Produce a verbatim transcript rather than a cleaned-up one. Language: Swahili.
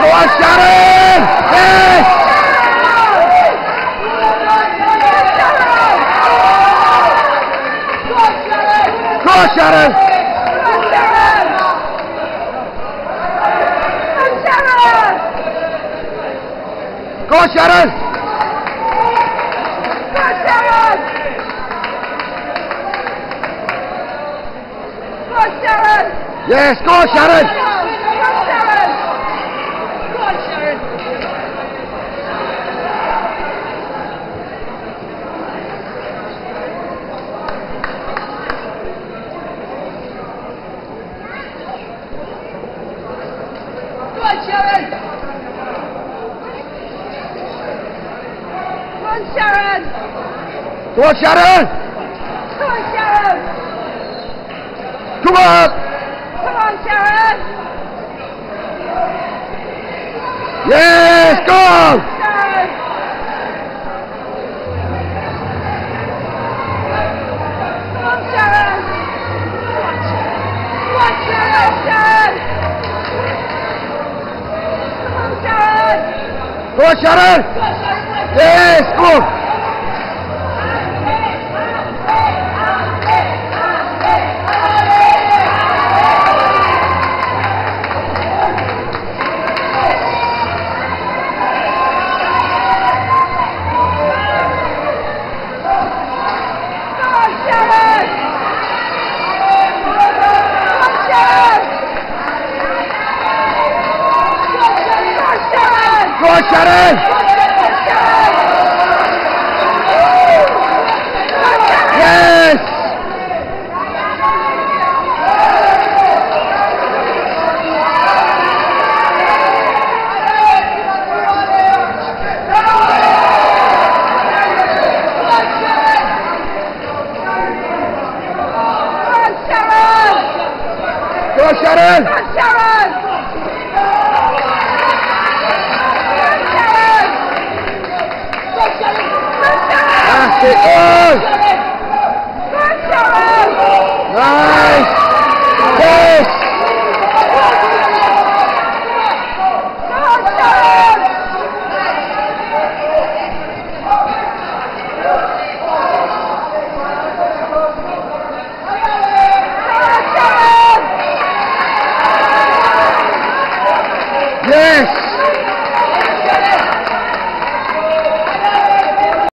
Go on, Sharon! Yes! Go on, Sharon! Go on, Sharon! Yes, go on, Sharon! Sharon! Go on, Sharon! Come on, Sharon! Come on! Come on, Sharon! Yes, go on! Sharon! Come on, Sharon! Come on, Sharon! Sharon! Come on, Sharon! Go on, Sharon! Yes, go on! Go on, Sharon!